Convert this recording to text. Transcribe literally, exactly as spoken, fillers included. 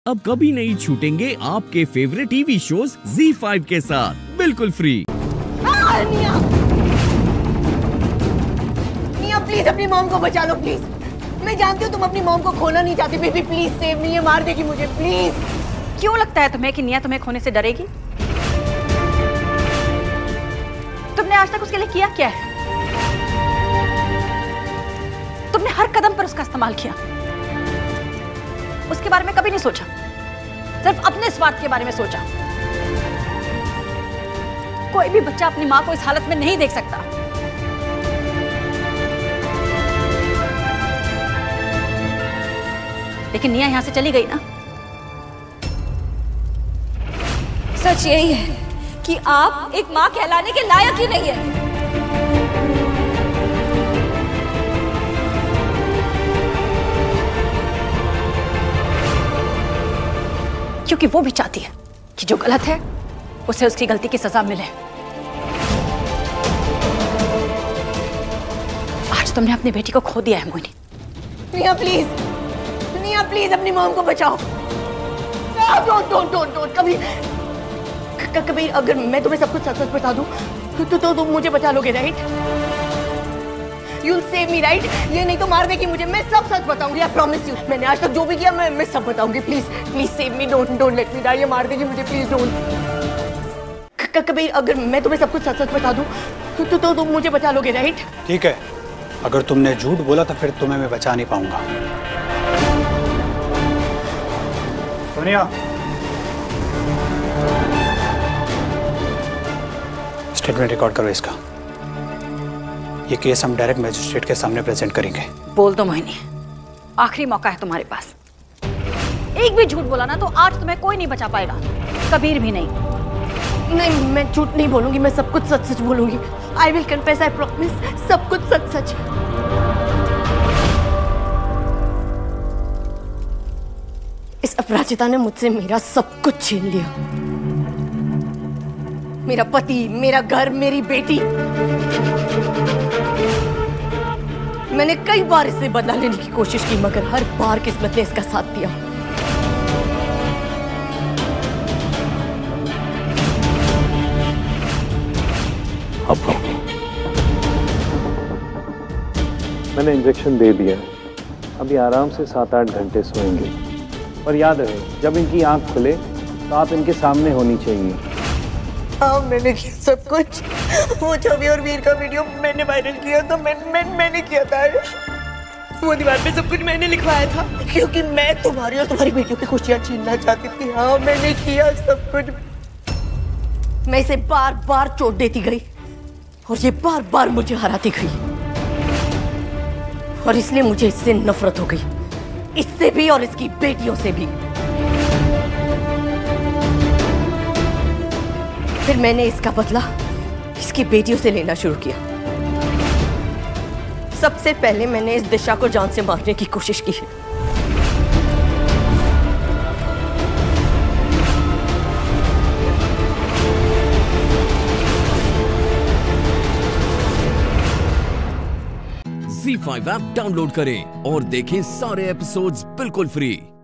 अब कभी नहीं छूटेंगे आपके favourite TV shows Zee five के साथ बिल्कुल फ्री। आ, निया। निया प्लीज अपनी मॉम को बचा लो प्लीज। मैं जानती हूँ तुम अपनी मॉम को खोना नहीं चाहती, बेबी प्लीज सेव मी, ये मार देगी मुझे प्लीज। क्यों लगता है तुम्हें कि निया तुम्हें खोने से डरेगी? तुमने आज तक उसके लिए किया क्या है? तुमने हर कदम पर उसका इस्तेमाल किया, उसके बारे में कभी नहीं सोचा, सिर्फ अपने स्वार्थ के बारे में सोचा। कोई भी बच्चा अपनी मां को इस हालत में नहीं देख सकता। लेकिन निया यहां से चली गई ना। सच यही है कि आप एक मां कहलाने के लायक ही नहीं है। क्योंकि वो भी चाहती है कि जो गलत है उसे उसकी गलती की सजा मिले। आज तुमने अपनी बेटी को खो दिया है मोहिनी। निया प्लीज, निया प्लीज अपनी मॉम को बचाओ। डोंट डोंट डोंट डोंट कभी कभी अगर मैं तुम्हें सब कुछ सच सच बता दूं तो तो, तो तुम मुझे बचा लोगे, right? You'll save me, right? ये नहीं तो मार देगी मुझे। मैं सब सच बताऊंगी, I promise you। मैंने आज तक जो भी किया मैं मैं सब बताऊंगी। Please please save me, don't don't let me die. ये मार देगी मुझे, प्लीज डोंट। कभी अगर मैं तुम्हें सब कुछ सच सच बता दूं तो तो, तो तुम मुझे बचा लोगे, राइट? ठीक है, अगर तुमने झूठ बोला तो फिर तुम्हें मैं बचा नहीं पाऊंगा। सोनिया, स्टेटमेंट रिकॉर्ड करो इसका। ये केस हम डायरेक्ट मजिस्ट्रेट के सामने प्रेजेंट करेंगे। बोल दो मोहिनी, आखिरी मौका है तुम्हारे पास। एक भी झूठ बोला ना तो आज तुम्हें कोई नहीं बचा पाएगा, कबीर भी नहीं। नहीं, मैं झूठ नहीं बोलूंगी, मैं सब कुछ सच सच बोलूंगी। I will confess, I promise, सब कुछ सच सच। इस अपराजिता ने मुझसे मेरा सब कुछ छीन लिया, मेरा पति, मेरा घर, मेरी बेटी। मैंने कई बार इससे बदला लेने की कोशिश की, मगर हर बार किस्मत ने इसका साथ दिया। अब मैंने इंजेक्शन दे दिया है, अभी आराम से सात आठ घंटे सोएंगे। और याद रहे, जब इनकी आंख खुले तो आप इनके सामने होनी चाहिए। हाँ, मैंने किया सब कुछ। वो छवि और वीर का वीडियो मैंने वायरल किया था, मैं, मैं, मैंने किया था। वो दीवार पे सब कुछ मैंने लिखवाया था, क्योंकि मैं तुम्हारी और तुम्हारी बेटियों की खुशियां छीनना चाहती थी। हाँ, मैंने किया सब कुछ। मैं इसे बार बार चोट देती गई और ये बार बार मुझे हराती गई, और इसलिए मुझे इससे नफरत हो गई, इससे भी और इसकी बेटियों से भी। फिर मैंने इसका बदला इसकी बेटियों से लेना शुरू किया। सबसे पहले मैंने इस दिशा को जान से मारने की कोशिश की है। ज़ी फाइव ऐप डाउनलोड करें और देखें सारे एपिसोड्स बिल्कुल फ्री।